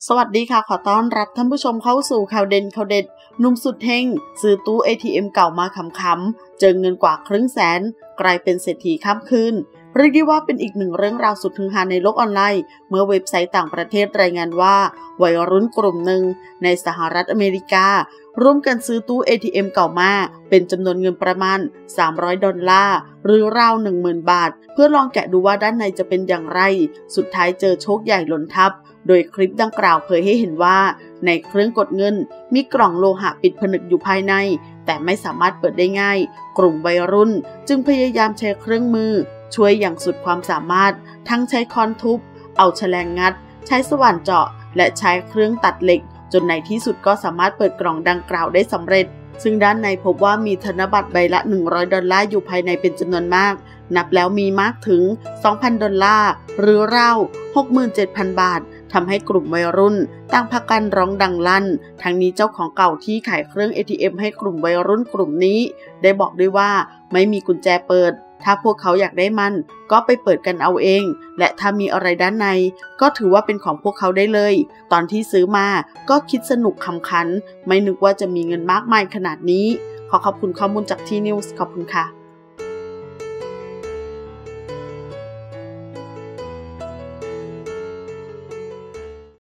สวัสดีค่ะขอต้อนรับท่านผู้ชมเข้าสู่ข่าวเด่นข่าวเด็ดหนุ่มสุดเฮงซื้อตู้ ATM เก่ามาขำๆเจอเงินกว่า500,000กลายเป็นเศรษฐีข้ามคืนเรียกได้ว่าเป็นอีกหนึ่งเรื่องราวสุดฮือฮาในโลกออนไลน์เมื่อเว็บไซต์ต่างประเทศรายงานว่าวัยรุ่นกลุ่มหนึ่งในสหรัฐอเมริการ่วมกันซื้อตู้ ATM เก่ามาเป็นจำนวนเงินประมาณ$300หรือราว 10,000 บาทเพื่อลองแกะดูว่าด้านในจะเป็นอย่างไรสุดท้ายเจอโชคใหญ่หล่นทับโดยคลิปดังกล่าวเผยให้เห็นว่าในเครื่องกดเงินมีกล่องโลหะปิดผนึกอยู่ภายในแต่ไม่สามารถเปิดได้ง่ายกลุ่มวัยรุ่นจึงพยายามใช้เครื่องมือช่วยอย่างสุดความสามารถทั้งใช้ค้อนทุบเอาแฉลงงัดใช้สว่านเจาะและใช้เครื่องตัดเหล็กจนในที่สุดก็สามารถเปิดกล่องดังกล่าวได้สำเร็จซึ่งด้านในพบว่ามีธนบัตรใบละ$100อยู่ภายในเป็นจำนวนมากนับแล้วมีมากถึง$2,000หรือราว 67,000 บาททำให้กลุ่มวัยรุ่นต่างพากันร้องดังลั่นทั้งนี้เจ้าของเก่าที่ขายเครื่อง ATM ให้กลุ่มวัยรุ่นกลุ่มนี้ได้บอกด้วยว่าไม่มีกุญแจเปิดถ้าพวกเขาอยากได้มันก็ไปเปิดกันเอาเองและถ้ามีอะไรด้านในก็ถือว่าเป็นของพวกเขาได้เลยตอนที่ซื้อมาก็คิดสนุกขำขันไม่นึกว่าจะมีเงินมากมายขนาดนี้ขอบคุณข้อมูลจากที่นิวส์ขอบคุณค่ะ